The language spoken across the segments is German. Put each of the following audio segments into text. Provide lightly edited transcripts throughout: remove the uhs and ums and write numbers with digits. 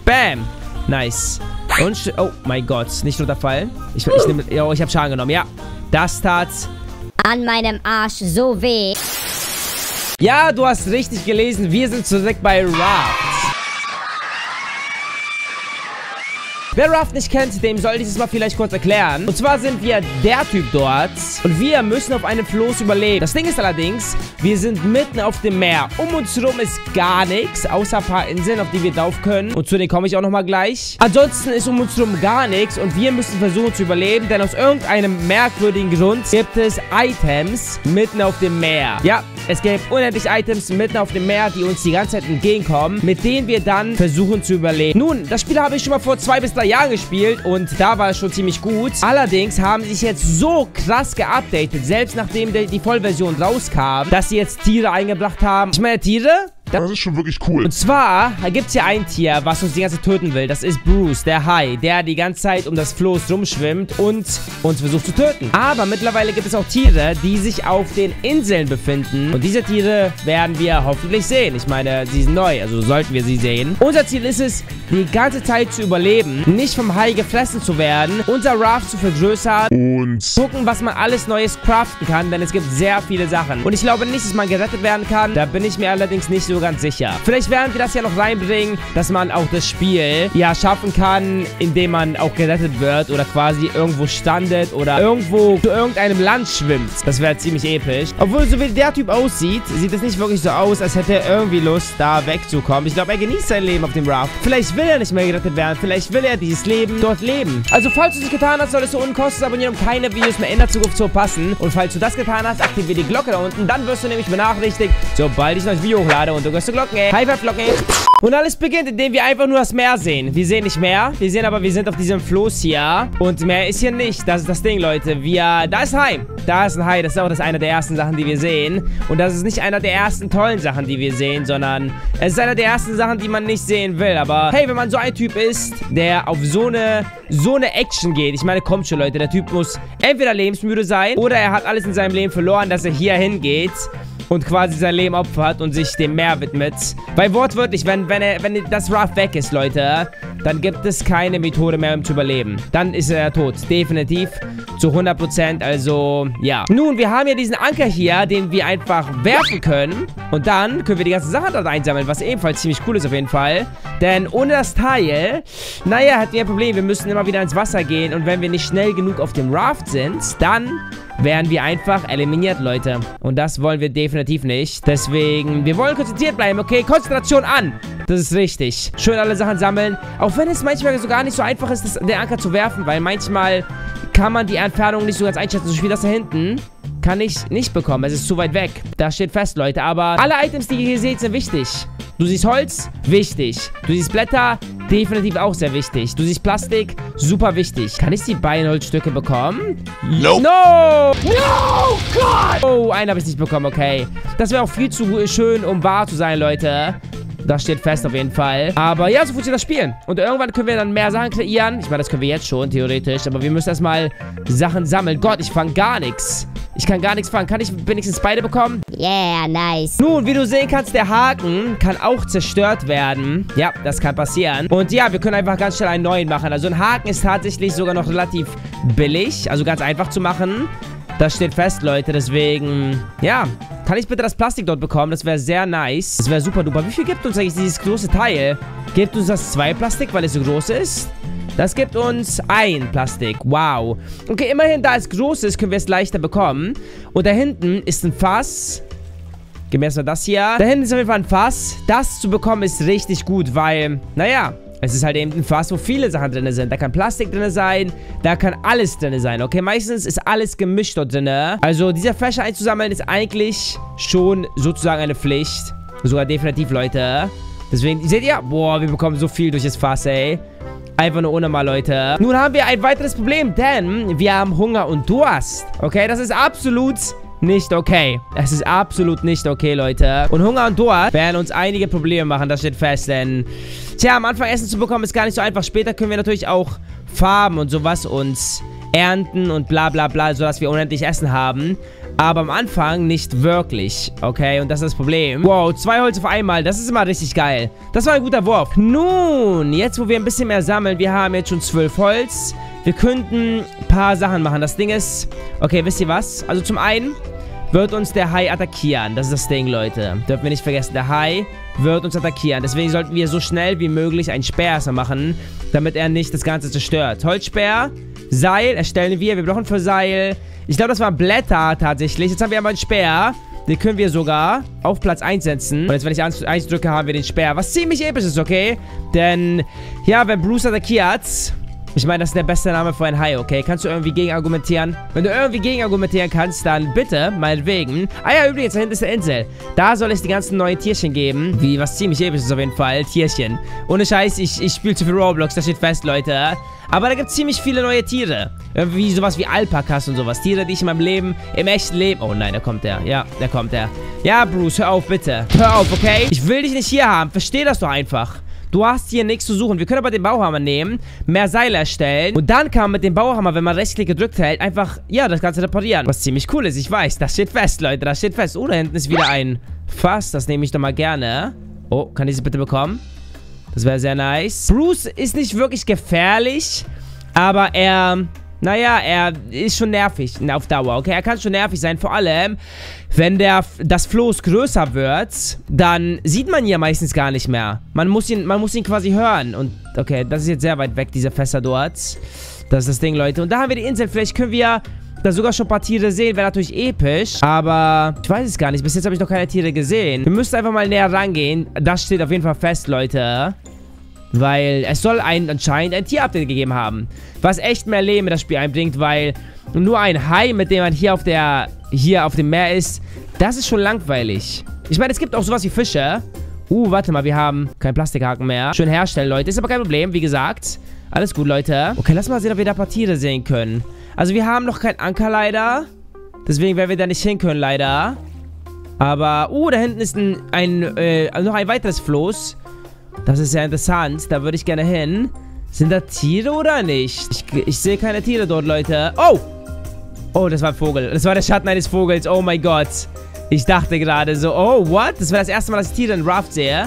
Bam. Nice. Und, oh mein Gott, nicht runterfallen. Ich habe Schaden genommen, ja. Das tat an meinem Arsch so weh. Ja, du hast richtig gelesen. Wir sind zurück bei Raft. Wer Raft nicht kennt, dem soll ich es mal vielleicht kurz erklären. Und zwar sind wir der Typ dort und wir müssen auf einem Floß überleben. Das Ding ist allerdings, wir sind mitten auf dem Meer. Um uns herum ist gar nichts, außer ein paar Inseln, auf die wir drauf können. Und zu denen komme ich auch nochmal gleich. Ansonsten ist um uns herum gar nichts und wir müssen versuchen zu überleben, denn aus irgendeinem merkwürdigen Grund gibt es Items mitten auf dem Meer. Ja, es gibt unendlich Items mitten auf dem Meer, die uns die ganze Zeit entgegenkommen, mit denen wir dann versuchen zu überleben. Nun, das Spiel habe ich schon mal vor 2 bis 3 Jahren gespielt und da war es schon ziemlich gut. Allerdings haben sie sich jetzt so krass geupdatet, selbst nachdem die Vollversion rauskam, dass sie jetzt Tiere eingebracht haben. Ich meine, Tiere? Das ist schon wirklich cool. Und zwar gibt es hier ein Tier, was uns die ganze Zeit töten will. Das ist Bruce, der Hai, der die ganze Zeit um das Floß rumschwimmt und uns versucht zu töten. Aber mittlerweile gibt es auch Tiere, die sich auf den Inseln befinden. Und diese Tiere werden wir hoffentlich sehen. Ich meine, sie sind neu, also sollten wir sie sehen. Unser Ziel ist es, die ganze Zeit zu überleben, nicht vom Hai gefressen zu werden, unser Raft zu vergrößern und gucken, was man alles Neues craften kann, denn es gibt sehr viele Sachen. Und ich glaube nicht, dass man gerettet werden kann. Da bin ich mir allerdings nicht so ganz sicher. Vielleicht werden wir das ja noch reinbringen, dass man auch das Spiel ja schaffen kann, indem man auch gerettet wird oder quasi irgendwo strandet oder irgendwo zu irgendeinem Land schwimmt. Das wäre ziemlich episch. Obwohl, so wie der Typ aussieht, sieht es nicht wirklich so aus, als hätte er irgendwie Lust, da wegzukommen. Ich glaube, er genießt sein Leben auf dem Raft. Vielleicht will er nicht mehr gerettet werden. Vielleicht will er dieses Leben dort leben. Also, falls du es nicht getan hast, solltest du unten kostenlos abonnieren, um keine Videos mehr in der Zukunft zu verpassen. Und falls du das getan hast, aktiviere die Glocke da unten. Dann wirst du nämlich benachrichtigt, sobald ich ein neues Video hochlade und du wirst die Glocke. High Five Glocke. Und alles beginnt, indem wir einfach nur das Meer sehen. Wir sehen nicht mehr. Wir sehen aber, wir sind auf diesem Floß hier. Und mehr ist hier nicht. Das ist das Ding, Leute. Da ist ein Hai. Da ist ein Hai. Das ist auch eine der ersten Sachen, die wir sehen. Und das ist nicht einer der ersten tollen Sachen, die wir sehen, sondern es ist einer der ersten Sachen, die man nicht sehen will. Aber hey, wenn man so ein Typ ist, der auf so eine Action geht. Ich meine, kommt schon, Leute. Der Typ muss entweder lebensmüde sein oder er hat alles in seinem Leben verloren, dass er hier hingeht und quasi sein Leben opfert und sich dem Meer widmet. Weil wortwörtlich, wenn das Raft weg ist, Leute, dann gibt es keine Methode mehr, um zu überleben. Dann ist er tot. Definitiv. Zu 100%. Also, ja. Nun, wir haben ja diesen Anker hier, den wir einfach werfen können. Und dann können wir die ganzen Sachen dort einsammeln, was ebenfalls ziemlich cool ist auf jeden Fall. Denn ohne das Teil, naja, hatten wir ein Problem. Wir müssen immer wieder ins Wasser gehen. Und wenn wir nicht schnell genug auf dem Raft sind, dann werden wir einfach eliminiert, Leute. Und das wollen wir definitiv nicht. Deswegen, wir wollen konzentriert bleiben, okay? Konzentration an! Das ist richtig. Schön alle Sachen sammeln. Auch wenn es manchmal so gar nicht so einfach ist, den Anker zu werfen, weil manchmal kann man die Entfernung nicht so ganz einschätzen. So wie das da hinten kann ich nicht bekommen. Es ist zu weit weg. Das steht fest, Leute. Aber alle Items, die ihr hier seht, sind wichtig. Du siehst Holz? Wichtig. Du siehst Blätter? Definitiv auch sehr wichtig. Du siehst Plastik? Super wichtig. Kann ich die beiden Holzstücke bekommen? Nope. No! No! Gott! Oh, einen habe ich nicht bekommen, okay. Das wäre auch viel zu schön, um wahr zu sein, Leute. Das steht fest auf jeden Fall. Aber ja, so funktioniert das Spiel. Und irgendwann können wir dann mehr Sachen kreieren. Ich meine, das können wir jetzt schon, theoretisch. Aber wir müssen erstmal Sachen sammeln. Gott, ich fange gar nichts. Ich kann gar nichts fangen. Kann ich wenigstens beide bekommen? Yeah, nice. Nun, wie du sehen kannst, der Haken kann auch zerstört werden. Ja, das kann passieren. Und ja, wir können einfach ganz schnell einen neuen machen. Also ein Haken ist tatsächlich sogar noch relativ billig. Also ganz einfach zu machen. Das steht fest, Leute. Deswegen, ja, kann ich bitte das Plastik dort bekommen? Das wäre sehr nice. Das wäre super duper. Wie viel gibt uns eigentlich dieses große Teil? Gibt uns das 2 Plastik, weil es so groß ist? Das gibt uns 1 Plastik. Wow. Okay, immerhin, da es groß ist, können wir es leichter bekommen. Und da hinten ist ein Fass. Gib mir erstmal das hier. Da hinten ist auf jeden Fall ein Fass. Das zu bekommen ist richtig gut, weil, naja, es ist halt eben ein Fass, wo viele Sachen drin sind. Da kann Plastik drin sein, da kann alles drin sein, okay? Meistens ist alles gemischt dort drin. Also, diese Fässer einzusammeln ist eigentlich schon sozusagen eine Pflicht. Sogar definitiv, Leute. Deswegen, seht ihr? Boah, wir bekommen so viel durch das Fass, ey. Einfach nur unnormal, Leute. Nun haben wir ein weiteres Problem, denn wir haben Hunger und Durst. Okay, das ist absolut nicht okay. Es ist absolut nicht okay, Leute. Und Hunger und Durst werden uns einige Probleme machen, das steht fest, denn tja, am Anfang Essen zu bekommen ist gar nicht so einfach. Später können wir natürlich auch Farben und sowas uns ernten und bla bla bla, sodass wir unendlich Essen haben. Aber am Anfang nicht wirklich. Okay, und das ist das Problem. Wow, 2 Holz auf einmal. Das ist immer richtig geil. Das war ein guter Wurf. Nun, jetzt wo wir ein bisschen mehr sammeln. Wir haben jetzt schon 12 Holz. Wir könnten ein paar Sachen machen. Das Ding ist... Okay, wisst ihr was? Also zum einen wird uns der Hai attackieren. Das ist das Ding, Leute. Dürfen wir nicht vergessen. Der Hai wird uns attackieren. Deswegen sollten wir so schnell wie möglich einen Speer erstmal machen, damit er nicht das Ganze zerstört. Holzspeer, Seil erstellen wir. Wir brauchen für Seil... Ich glaube, das waren Blätter tatsächlich. Jetzt haben wir aber einen Speer. Den können wir sogar auf Platz 1 setzen. Und jetzt, wenn ich 1 drücke, haben wir den Speer. Was ziemlich episch ist, okay? Denn, ja, wenn Bruce attackiert... Ich meine, das ist der beste Name für ein Hai, okay? Kannst du irgendwie gegen argumentieren? Wenn du irgendwie gegen argumentieren kannst, dann bitte, meinetwegen. Ah ja, übrigens, da hinten ist der Insel. Da soll es die ganzen neuen Tierchen geben. Wie, was ziemlich episch ist auf jeden Fall. Tierchen. Ohne Scheiß, ich spiele zu viel Roblox, das steht fest, Leute. Aber da gibt es ziemlich viele neue Tiere. Irgendwie sowas wie Alpakas und sowas. Tiere, die ich in meinem Leben, im echten Leben... Oh nein, da kommt der. Ja, da kommt der. Ja, Bruce, hör auf, bitte. Hör auf, okay? Ich will dich nicht hier haben. Versteh das doch einfach. Du hast hier nichts zu suchen. Wir können aber den Bauhammer nehmen, mehr Seile erstellen und dann kann man mit dem Bauhammer, wenn man Rechtsklick gedrückt hält, einfach, ja, das Ganze reparieren. Was ziemlich cool ist, ich weiß. Das steht fest, Leute. Das steht fest. Oh, da hinten ist wieder ein Fass. Das nehme ich doch mal gerne. Oh, kann ich das bitte bekommen? Das wäre sehr nice. Bruce ist nicht wirklich gefährlich, aber er... Naja, er ist schon nervig auf Dauer, okay? Er kann schon nervig sein, vor allem, wenn das Floß größer wird, dann sieht man ihn ja meistens gar nicht mehr. Man muss ihn quasi hören. Und, okay, das ist jetzt sehr weit weg, diese Fässer dort. Das ist das Ding, Leute. Und da haben wir die Insel. Vielleicht können wir da sogar schon ein paar Tiere sehen. Wäre natürlich episch. Aber ich weiß es gar nicht. Bis jetzt habe ich noch keine Tiere gesehen. Wir müssen einfach mal näher rangehen. Das steht auf jeden Fall fest, Leute. Weil es soll anscheinend ein Tier-Update gegeben haben. Was echt mehr Leben in das Spiel einbringt, weil nur ein Hai, mit dem man hier auf dem Meer ist, das ist schon langweilig. Ich meine, es gibt auch sowas wie Fische. Warte mal, wir haben keinen Plastikhaken mehr. Schön herstellen, Leute. Ist aber kein Problem, wie gesagt. Alles gut, Leute. Okay, lass mal sehen, ob wir da ein paar Tiere sehen können. Also, wir haben noch keinen Anker, leider. Deswegen werden wir da nicht hin können, leider. Aber, da hinten ist noch ein weiteres Floß. Das ist sehr interessant. Da würde ich gerne hin. Sind da Tiere oder nicht? Ich sehe keine Tiere dort, Leute. Oh! Oh, das war ein Vogel. Das war der Schatten eines Vogels. Oh mein Gott. Ich dachte gerade so, oh, what? Das wäre das erste Mal, dass ich Tiere in Raft sehe.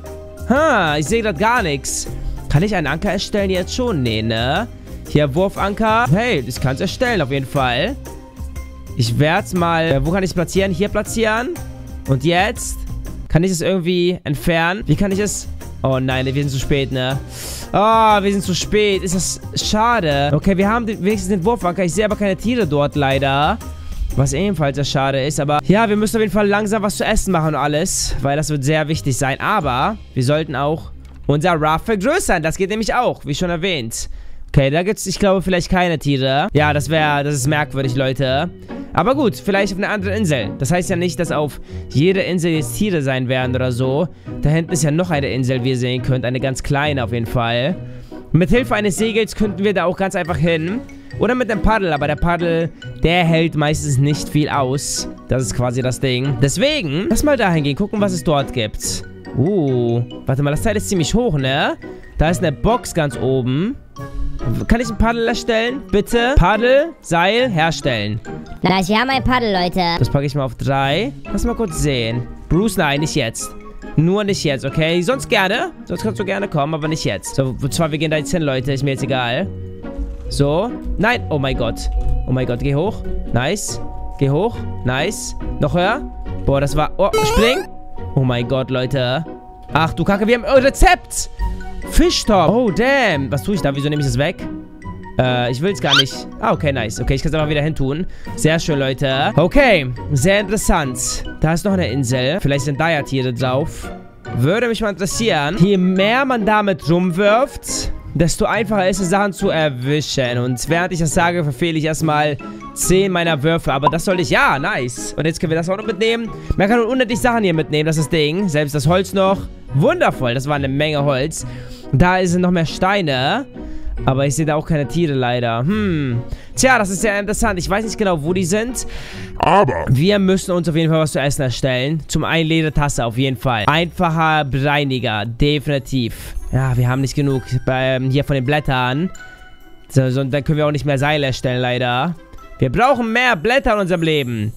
Ich sehe gerade gar nichts. Kann ich einen Anker erstellen? Jetzt schon. Nee, ne? Hier, Wurfanker. Hey, das kannst du erstellen, auf jeden Fall. Ich werde es mal... Wo kann ich es platzieren? Hier platzieren. Und jetzt? Kann ich es irgendwie entfernen? Wie kann ich es... Oh nein, wir sind zu spät, ne? Oh, wir sind zu spät. Ist das schade. Okay, wir haben wenigstens den Wurfanker. Ich sehe aber keine Tiere dort, leider. Was ebenfalls sehr schade ist. Aber ja, wir müssen auf jeden Fall langsam was zu essen machen und alles. Weil das wird sehr wichtig sein. Aber wir sollten auch unser Raft vergrößern. Das geht nämlich auch, wie schon erwähnt. Okay, da gibt es, ich glaube, vielleicht keine Tiere. Ja, das ist merkwürdig, Leute. Aber gut, vielleicht auf einer anderen Insel. Das heißt ja nicht, dass auf jeder Insel jetzt Tiere sein werden oder so. Da hinten ist ja noch eine Insel, wie ihr sehen könnt. Eine ganz kleine auf jeden Fall. Mit Hilfe eines Segels könnten wir da auch ganz einfach hin. Oder mit dem Paddel. Aber der Paddel, der hält meistens nicht viel aus. Das ist quasi das Ding. Deswegen, lass mal dahin gehen, gucken, was es dort gibt. Warte mal, das Teil ist ziemlich hoch, ne? Da ist eine Box ganz oben. Kann ich ein Paddel erstellen? Bitte? Paddel, Seil, herstellen. Nice, wir haben ein Paddel, Leute. Das packe ich mal auf 3. Lass mal kurz sehen. Bruce, nein, nicht jetzt. Nur nicht jetzt, okay? Sonst gerne. Sonst kannst du gerne kommen, aber nicht jetzt. So, zwar, wir gehen da jetzt hin, Leute. Ist mir jetzt egal. So. Nein. Oh mein Gott. Oh mein Gott, geh hoch. Nice. Geh hoch. Nice. Noch höher. Boah, das war... Oh, spring. Oh mein Gott, Leute. Ach du Kacke, wir haben ein Rezept. Fischtop. Oh, damn. Was tue ich da? Wieso nehme ich das weg? Ich will es gar nicht. Okay, nice. Okay, ich kann es einfach wieder hin tun. Sehr schön, Leute. Okay, sehr interessant. Da ist noch eine Insel. Vielleicht sind da ja Tiere drauf. Würde mich mal interessieren. Je mehr man damit rumwirft, desto einfacher ist es, Sachen zu erwischen. Und während ich das sage, verfehle ich erstmal 10 meiner Würfe. Aber das soll ich... Ja, nice. Und jetzt können wir das auch noch mitnehmen. Man kann unendlich Sachen hier mitnehmen. Das ist das Ding. Selbst das Holz noch. Wundervoll. Das war eine Menge Holz. Da sind noch mehr Steine. Aber ich sehe da auch keine Tiere leider. Tja, das ist sehr interessant. Ich weiß nicht genau, wo die sind. Aber wir müssen uns auf jeden Fall was zu essen erstellen. Zum einen Ledertasse auf jeden Fall. Einfacher Bereiniger. Definitiv. Ja, wir haben nicht genug hier von den Blättern. So, dann können wir auch nicht mehr Seile erstellen, leider. Wir brauchen mehr Blätter in unserem Leben.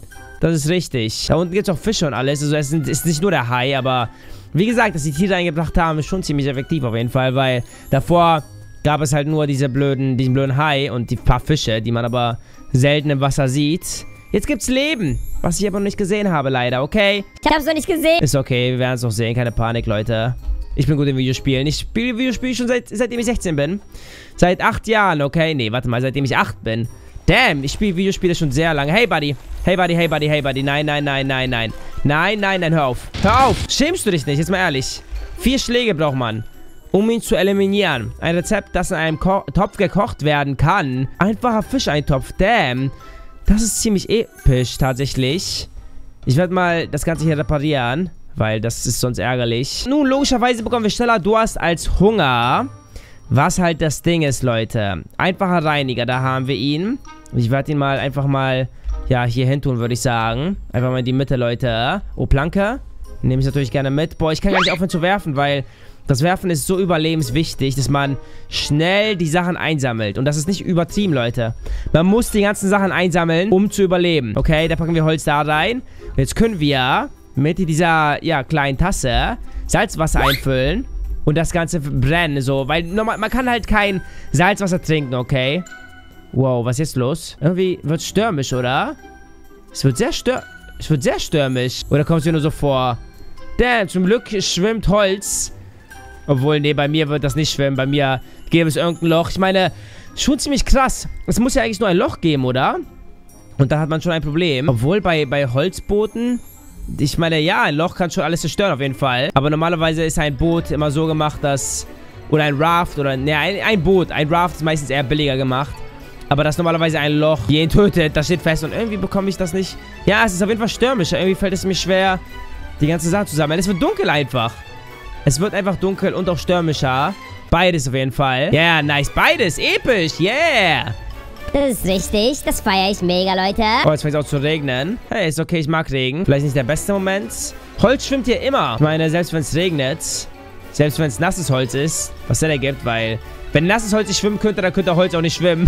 Das ist richtig. Da unten gibt es auch Fische und alles. Also es ist nicht nur der Hai, aber wie gesagt, dass die Tiere eingebracht haben, ist schon ziemlich effektiv auf jeden Fall, weil davor gab es halt nur diesen blöden Hai und die paar Fische, die man aber selten im Wasser sieht. Jetzt gibt's Leben, was ich aber noch nicht gesehen habe, leider, okay? Ich hab's noch nicht gesehen. Ist okay, wir werden es noch sehen, keine Panik, Leute. Ich bin gut in Videospielen. Ich spiele Videospiele schon seitdem ich 16 bin. Seit 8 Jahren, okay? Nee, warte mal, seitdem ich 8 bin. Damn, ich spiele Videospiele schon sehr lange. Hey, Buddy. Hey, Buddy, hey, Buddy, hey, Buddy. Nein, nein, nein, nein, nein. Nein, nein, nein, hör auf. Hör auf. Schämst du dich nicht, jetzt mal ehrlich. 4 Schläge braucht man, um ihn zu eliminieren. Ein Rezept, das in einem Topf gekocht werden kann. Einfacher Fischeintopf. Damn. Das ist ziemlich episch, tatsächlich. Ich werde mal das Ganze hier reparieren, weil das ist sonst ärgerlich. Nun, logischerweise bekommen wir schneller Durst als Hunger. Was halt das Ding ist, Leute. Einfacher Reiniger, da haben wir ihn. Ich werde ihn mal einfach mal, ja, hier hin tun, würde ich sagen. Einfach mal in die Mitte, Leute. Oh, Planke. Nehme ich natürlich gerne mit. Boah, ich kann gar nicht aufhören zu werfen, weil das Werfen ist so überlebenswichtig, dass man schnell die Sachen einsammelt. Und das ist nicht übertrieben, Leute. Man muss die ganzen Sachen einsammeln, um zu überleben. Okay, da packen wir Holz da rein. Und jetzt können wir mit dieser, ja, kleinen Tasse Salzwasser einfüllen. Und das Ganze brennen, so. Weil man kann halt kein Salzwasser trinken, okay? Wow, was ist jetzt los? Irgendwie wird es stürmisch, oder? Es wird sehr stürmisch. Oder kommt es mir nur so vor? Damn, zum Glück schwimmt Holz. Obwohl, nee, bei mir wird das nicht schwimmen. Bei mir gäbe es irgendein Loch. Ich meine, schon ziemlich krass. Es muss ja eigentlich nur ein Loch geben, oder? Und dann hat man schon ein Problem. Obwohl, bei Holzbooten... Ich meine, ja, ein Loch kann schon alles zerstören, auf jeden Fall. Aber normalerweise ist ein Boot immer so gemacht, dass... Oder ein Raft, oder... Ne, ein Boot. Ein Raft ist meistens eher billiger gemacht. Aber das ist normalerweise ein Loch, jeden tötet, das steht fest. Und irgendwie bekomme ich das nicht... Ja, es ist auf jeden Fall stürmischer. Irgendwie fällt es mir schwer, die ganze Sache zu sammeln. Es wird dunkel einfach. Es wird einfach dunkel und auch stürmischer. Beides auf jeden Fall. Yeah, nice. Beides. Episch. Yeah. Das ist richtig. Das feiere ich mega, Leute. Oh, jetzt fängt es auch zu regnen. Hey, ist okay, ich mag Regen. Vielleicht nicht der beste Moment. Holz schwimmt hier immer. Ich meine, selbst wenn es regnet, selbst wenn es nasses Holz ist, was Sinn ergibt, weil wenn nasses Holz nicht schwimmen könnte, dann könnte Holz auch nicht schwimmen.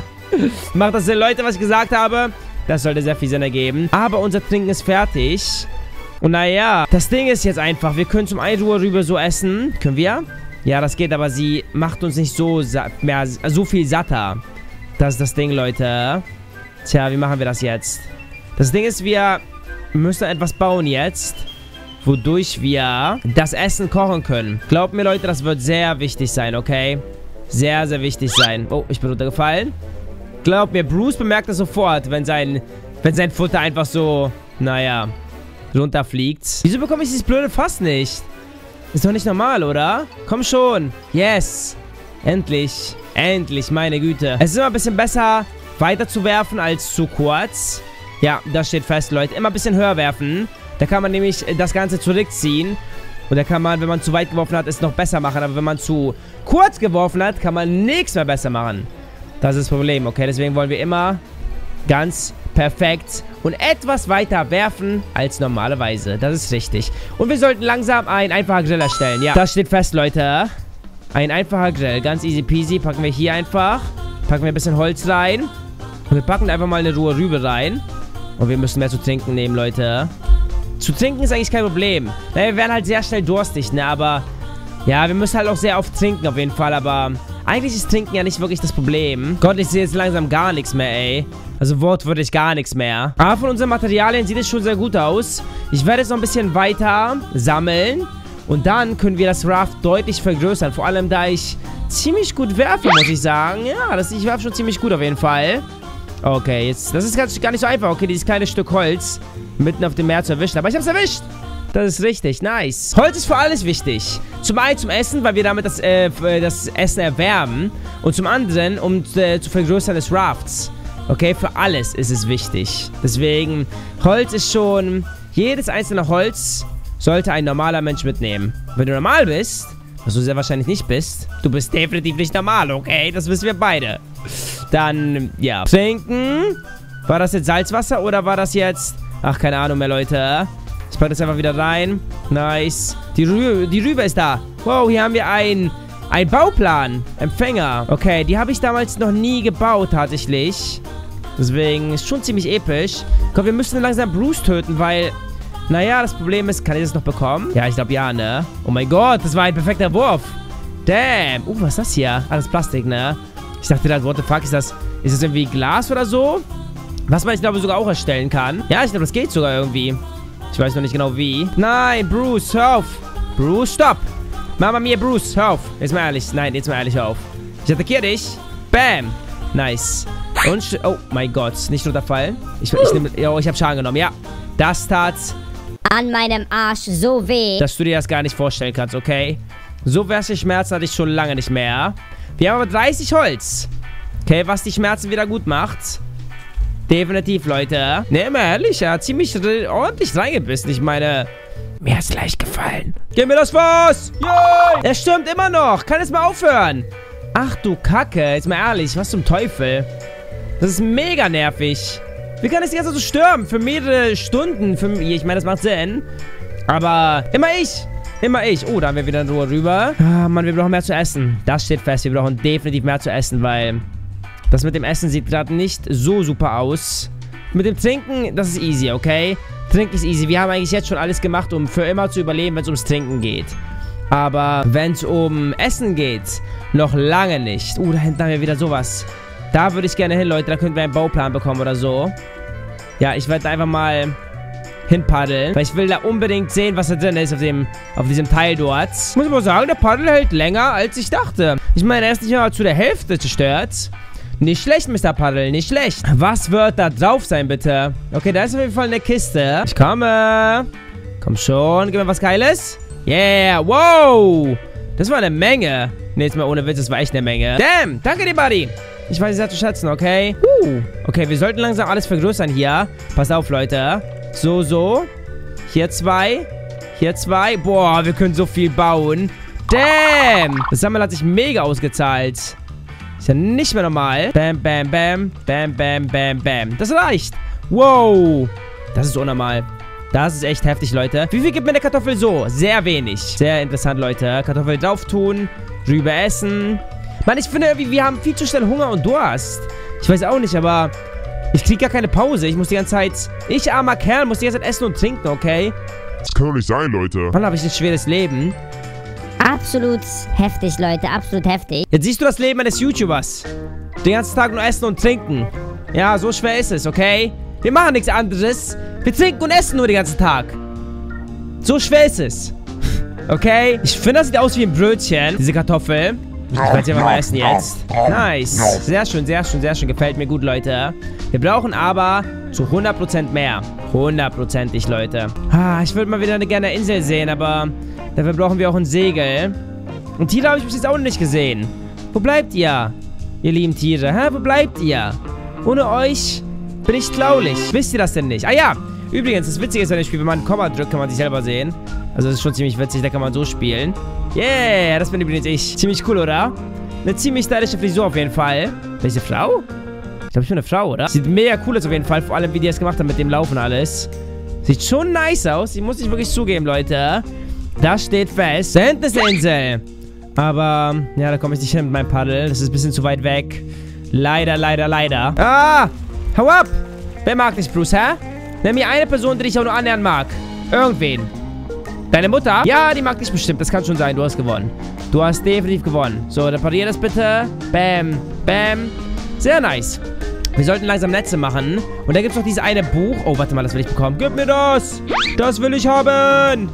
Macht das Sinn, Leute, was ich gesagt habe? Das sollte sehr viel Sinn ergeben. Aber unser Trinken ist fertig. Und naja, das Ding ist jetzt einfach, wir können zum Einruhrrübe so essen. Können wir? Ja, das geht, aber sie macht uns nicht so viel satter. Das ist das Ding, Leute. Tja, wie machen wir das jetzt? Das Ding ist, wir müssen etwas bauen jetzt, wodurch wir das Essen kochen können. Glaubt mir, Leute, das wird sehr wichtig sein, okay? Sehr, sehr wichtig sein. Oh, ich bin runtergefallen. Glaubt mir, Bruce bemerkt das sofort, wenn sein Futter einfach so, naja, runterfliegt. Wieso bekomme ich dieses blöde Fass nicht? Ist doch nicht normal, oder? Komm schon. Yes. Endlich. Endlich, meine Güte. Es ist immer ein bisschen besser, weiter zu werfen als zu kurz. Ja, das steht fest, Leute. Immer ein bisschen höher werfen. Da kann man nämlich das Ganze zurückziehen. Und da kann man, wenn man zu weit geworfen hat, es noch besser machen. Aber wenn man zu kurz geworfen hat, kann man nichts mehr besser machen. Das ist das Problem, okay? Deswegen wollen wir immer ganz perfekt und etwas weiter werfen als normalerweise. Das ist richtig. Und wir sollten langsam einen einfachen Grill erstellen. Ja, das steht fest, Leute. Ein einfacher Grill. Ganz easy peasy. Packen wir hier einfach. Packen wir ein bisschen Holz rein. Und wir packen einfach mal eine rohe Rübe rein. Und wir müssen mehr zu trinken nehmen, Leute. Zu trinken ist eigentlich kein Problem. Naja, wir werden halt sehr schnell durstig, ne? Aber ja, wir müssen halt auch sehr oft trinken auf jeden Fall. Aber eigentlich ist Trinken ja nicht wirklich das Problem. Gott, ich sehe jetzt langsam gar nichts mehr, ey. Also wortwörtlich gar nichts mehr. Aber von unseren Materialien sieht es schon sehr gut aus. Ich werde jetzt noch ein bisschen weiter sammeln. Und dann können wir das Raft deutlich vergrößern. Vor allem, da ich ziemlich gut werfe, muss ich sagen. Ja, ich werfe schon ziemlich gut auf jeden Fall. Okay, jetzt, das ist gar nicht so einfach. Okay, dieses kleine Stück Holz mitten auf dem Meer zu erwischen. Aber ich habe es erwischt. Das ist richtig, nice. Holz ist für alles wichtig. Zum einen zum Essen, weil wir damit das Essen erwärmen. Und zum anderen, um zu vergrößern des Rafts. Okay, für alles ist es wichtig. Deswegen, Holz ist schon... Jedes einzelne Holz sollte ein normaler Mensch mitnehmen. Wenn du normal bist, was du sehr wahrscheinlich nicht bist, du bist definitiv nicht normal, okay? Das wissen wir beide. Dann, ja. Trinken. War das jetzt Salzwasser oder war das jetzt... Ach, keine Ahnung mehr, Leute. Ich packe das einfach wieder rein. Nice. Die Rübe ist da. Wow, hier haben wir einen Bauplan. Empfänger. Okay, die habe ich damals noch nie gebaut, tatsächlich. Deswegen ist schon ziemlich episch. Komm, wir müssen langsam Bruce töten, weil... Naja, das Problem ist, kann ich das noch bekommen? Ja, ich glaube ja, ne? Oh mein Gott, das war ein perfekter Wurf. Damn. Was ist das hier? Ah, das ist Plastik, ne? Ich dachte dann, what the fuck, ist das irgendwie Glas oder so? Was man, ich glaube, sogar auch erstellen kann. Ja, ich glaube, das geht sogar irgendwie. Ich weiß noch nicht genau wie. Nein, Bruce, hör auf. Bruce, stopp. Mama mia, Bruce, hör auf. Jetzt mal ehrlich. Nein, jetzt mal ehrlich, hör auf. Ich attackiere dich. Bam. Nice. Und, oh mein Gott, nicht runterfallen. Ich habe Schaden genommen, ja. Das tat... An meinem Arsch so weh. Dass du dir das gar nicht vorstellen kannst, okay? So welche Schmerzen hatte ich schon lange nicht mehr. Wir haben aber 30 Holz. Okay, was die Schmerzen wieder gut macht. Definitiv, Leute. Ne, mal ehrlich, er hat ziemlich ordentlich reingebissen. Ich meine, mir hat's gleich gefallen. Gib mir das was! Yay! Er stürmt immer noch. Kann es mal aufhören? Ach du Kacke. Jetzt mal ehrlich, was zum Teufel? Das ist mega nervig. Wie kann es die ganze Zeit so stürmen? Für mehrere Stunden. Ich meine, das macht Sinn. Aber immer ich. Immer ich. Oh, da haben wir wieder eine Ruhe rüber. Ah, Mann, wir brauchen mehr zu essen. Das steht fest. Wir brauchen definitiv mehr zu essen, weil das mit dem Essen sieht gerade nicht so super aus. Mit dem Trinken, das ist easy, okay? Trinken ist easy. Wir haben eigentlich jetzt schon alles gemacht, um für immer zu überleben, wenn es ums Trinken geht. Aber wenn es um Essen geht, noch lange nicht. Da hinten haben wir wieder sowas. Da würde ich gerne hin, Leute. Da könnten wir einen Bauplan bekommen oder so. Ja, ich werde einfach mal hinpaddeln. Weil ich will da unbedingt sehen, was da drin ist auf diesem Teil dort. Ich muss aber sagen, der Paddel hält länger, als ich dachte. Ich meine, er ist nicht mal zu der Hälfte zerstört. Nicht schlecht, Mr. Paddel. Nicht schlecht. Was wird da drauf sein, bitte? Okay, da ist auf jeden Fall eine Kiste. Ich komme. Komm schon. Gib mir was Geiles. Yeah. Wow. Das war eine Menge. Ne, jetzt mal ohne Witz. Das war echt eine Menge. Damn. Danke dir, Buddy. Ich weiß es sehr zu schätzen, okay? Okay, wir sollten langsam alles vergrößern hier. Pass auf, Leute. So. Hier 2. Hier 2. Boah, wir können so viel bauen. Damn. Das Sammeln hat sich mega ausgezahlt. Ist ja nicht mehr normal. Bam, bam, bam. Bam, bam, bam, bam. Das reicht. Wow. Das ist unnormal. Das ist echt heftig, Leute. Wie viel gibt mir eine Kartoffel so? Sehr wenig. Sehr interessant, Leute. Kartoffel drauf tun. Rüber essen. Mann, ich finde irgendwie, wir haben viel zu schnell Hunger und Durst. Ich weiß auch nicht, aber ich kriege gar keine Pause. Ich muss die ganze Zeit... Ich, armer Kerl, muss die ganze Zeit essen und trinken, okay? Das kann doch nicht sein, Leute. Wann habe ich ein schweres Leben? Absolut heftig, Leute. Absolut heftig. Jetzt siehst du das Leben eines YouTubers. Den ganzen Tag nur essen und trinken. Ja, so schwer ist es, okay? Wir machen nichts anderes. Wir trinken und essen nur den ganzen Tag. So schwer ist es. Okay? Ich finde, das sieht aus wie ein Brötchen, diese Kartoffel. Ich werde sie einfach mal essen jetzt. Nice. Sehr schön, sehr schön, sehr schön. Gefällt mir gut, Leute. Wir brauchen aber zu 100% mehr. 100%ig, Leute. Ich würde mal wieder gerne eine Insel sehen, aber dafür brauchen wir auch ein Segel. Und Tiere habe ich bis jetzt auch noch nicht gesehen. Wo bleibt ihr? Ihr lieben Tiere, Wo bleibt ihr? Ohne euch bin ich traurig. Wisst ihr das denn nicht? Ah ja, übrigens, das Witzige ist, wenn ich spiele, wenn man ein Komma drückt, kann man sich selber sehen. Also das ist schon ziemlich witzig, da kann man so spielen. Yeah, das bin übrigens ich. Ziemlich cool, oder? Eine ziemlich stylische Frisur auf jeden Fall. Welche Frau? Ich glaube, ich bin eine Frau, oder? Sieht mega cool aus auf jeden Fall, vor allem wie die das gemacht haben mit dem Laufen alles. Sieht schon nice aus. Ich muss nicht wirklich zugeben, Leute. Das steht fest. Da hinten ist eine Insel. Aber, ja, da komme ich nicht hin mit meinem Paddel. Das ist ein bisschen zu weit weg. Leider, leider, leider. Hau ab! Wer mag dich, Bruce, Nenn mir eine Person, die dich auch nur annähern mag. Irgendwen. Deine Mutter? Ja, die mag dich bestimmt. Das kann schon sein. Du hast gewonnen. Du hast definitiv gewonnen. So, reparier das bitte. Bam. Bam. Sehr nice. Wir sollten langsam Netze machen. Und da gibt es noch dieses eine Buch. Oh, warte mal, das will ich bekommen. Gib mir das. Das will ich haben.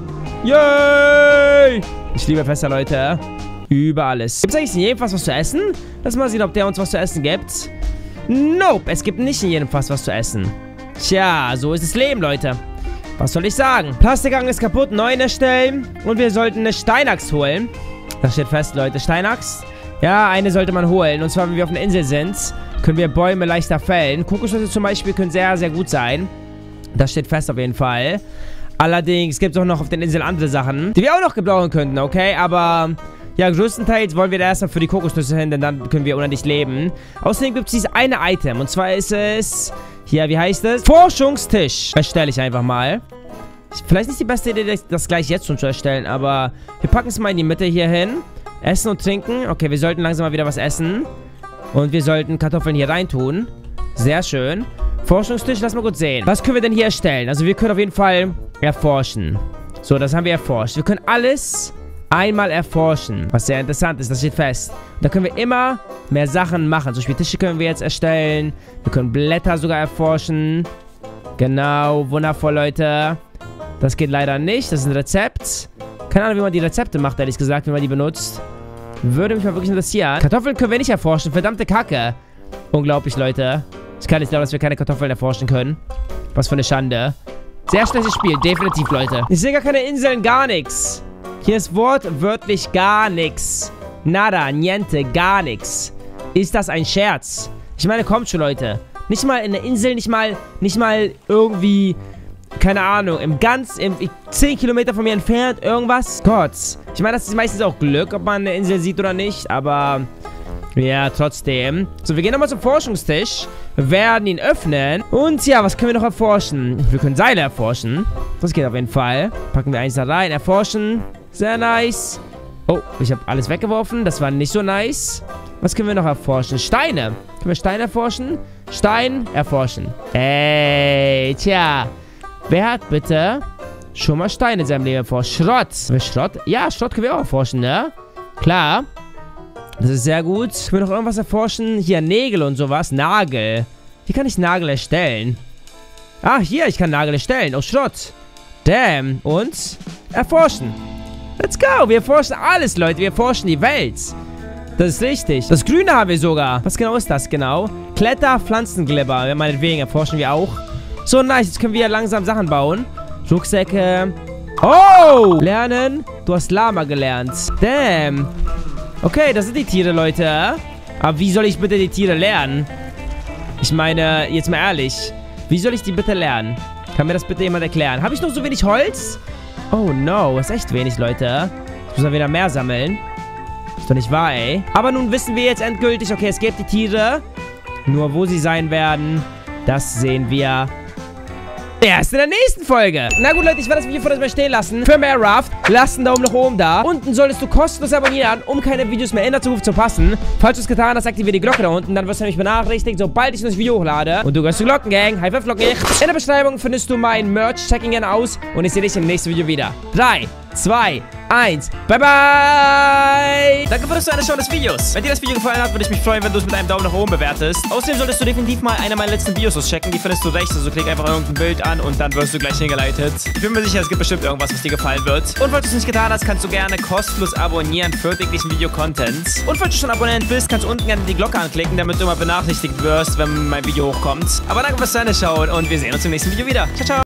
Yay. Ich liebe Fässer, Leute. Über alles. Gibt es eigentlich in jedem Fass was zu essen? Lass mal sehen, ob der uns was zu essen gibt. Nope. Es gibt nicht in jedem Fass was zu essen. Tja, so ist das Leben, Leute. Was soll ich sagen? Plastikangeln ist kaputt, neuen erstellen. Und wir sollten eine Steinaxt holen. Das steht fest, Leute. Steinaxt. Ja, eine sollte man holen. Und zwar, wenn wir auf einer Insel sind, können wir Bäume leichter fällen. Kokosnüsse zum Beispiel können sehr, sehr gut sein. Das steht fest auf jeden Fall. Allerdings gibt es auch noch auf den Inseln andere Sachen, die wir auch noch gebrauchen könnten, okay? Aber ja, größtenteils wollen wir da erstmal für die Kokosnüsse hin, denn dann können wir unendlich leben. Außerdem gibt es dieses eine Item. Und zwar ist es... Hier, wie heißt es? Forschungstisch. Erstelle ich einfach mal. Vielleicht nicht die beste Idee, das gleich jetzt schon zu erstellen, aber wir packen es mal in die Mitte hier hin. Essen und trinken. Okay, wir sollten langsam mal wieder was essen. Und wir sollten Kartoffeln hier reintun. Sehr schön. Forschungstisch, lass mal gut sehen. Was können wir denn hier erstellen? Also wir können auf jeden Fall erforschen. So, das haben wir erforscht. Wir können alles einmal erforschen. Was sehr interessant ist, das steht fest. Da können wir immer mehr Sachen machen. Zum Beispiel Tische können wir jetzt erstellen. Wir können Blätter sogar erforschen. Genau, wundervoll, Leute. Das geht leider nicht. Das ist ein Rezept. Keine Ahnung, wie man die Rezepte macht, ehrlich gesagt, wie man die benutzt. Würde mich mal wirklich interessieren. Kartoffeln können wir nicht erforschen. Verdammte Kacke. Unglaublich, Leute. Ich kann nicht glauben, dass wir keine Kartoffeln erforschen können. Was für eine Schande. Sehr schlechtes Spiel, definitiv, Leute. Ich sehe gar keine Inseln, gar nichts. Hier ist wortwörtlich gar nichts. Nada, niente, gar nichts. Ist das ein Scherz? Ich meine, kommt schon, Leute. Nicht mal in der Insel, nicht mal irgendwie, keine Ahnung, im 10 Kilometer von mir entfernt, irgendwas. Gott. Ich meine, das ist meistens auch Glück, ob man eine Insel sieht oder nicht, aber ja, trotzdem. So, wir gehen nochmal zum Forschungstisch. Wir werden ihn öffnen. Und ja, was können wir noch erforschen? Wir können Seile erforschen. Das geht auf jeden Fall. Packen wir eins da rein. Erforschen. Sehr nice. Oh, ich habe alles weggeworfen. Das war nicht so nice. Was können wir noch erforschen? Steine. Können wir Steine erforschen? Stein erforschen. Ey, tja. Wer hat bitte schon mal Steine in seinem Leben erforscht? Schrott. Schrott? Ja, Schrott können wir auch erforschen, ne? Klar. Das ist sehr gut. Können wir noch irgendwas erforschen? Hier, Nägel und sowas. Nagel. Wie kann ich Nagel erstellen? Ah, hier, ich kann Nagel erstellen. Oh, Schrott. Damn. Und erforschen. Let's go. Wir erforschen alles, Leute. Wir erforschen die Welt. Das ist richtig. Das Grüne haben wir sogar. Was genau ist das genau? Kletter, Pflanzenglibber. Ja, meinetwegen erforschen wir auch. So, nice. Jetzt können wir langsam Sachen bauen. Rucksäcke. Oh! Lernen. Du hast Lama gelernt. Damn. Okay, das sind die Tiere, Leute. Aber wie soll ich bitte die Tiere lernen? Ich meine, jetzt mal ehrlich. Wie soll ich die bitte lernen? Kann mir das bitte jemand erklären? Habe ich noch so wenig Holz? Oh no, ist echt wenig, Leute. Ich muss mal wieder mehr sammeln. Ist doch nicht wahr, ey. Aber nun wissen wir jetzt endgültig, okay, es gibt die Tiere. Nur wo sie sein werden, das sehen wir erst in der nächsten Folge. Na gut, Leute, ich werde das Video vorerst mal stehen lassen. Für mehr Raft, lasst einen Daumen nach oben da. Unten solltest du kostenlos abonnieren, um keine Videos mehr in der Zukunft zu verpassen. Falls du es getan hast, aktiviere die Glocke da unten. Dann wirst du nämlich benachrichtigt, sobald ich das Video hochlade. Und du gehörst zur Glockengang. High Five, Glocke. In der Beschreibung findest du mein Merch. Check ihn gerne aus. Und ich sehe dich im nächsten Video wieder. 3, 2, 1. Bye, bye. Danke für das Anschauen des Videos. Wenn dir das Video gefallen hat, würde ich mich freuen, wenn du es mit einem Daumen nach oben bewertest. Außerdem solltest du definitiv mal eine meiner letzten Videos auschecken. Die findest du rechts. Also klick einfach irgendein Bild an und dann wirst du gleich hingeleitet. Ich bin mir sicher, es gibt bestimmt irgendwas, was dir gefallen wird. Und falls du es nicht getan hast, kannst du gerne kostenlos abonnieren für täglichen Video-Content. Und falls du schon Abonnent bist, kannst du unten gerne die Glocke anklicken, damit du immer benachrichtigt wirst, wenn mein Video hochkommt. Aber danke fürs Anschauen und wir sehen uns im nächsten Video wieder. Ciao, ciao.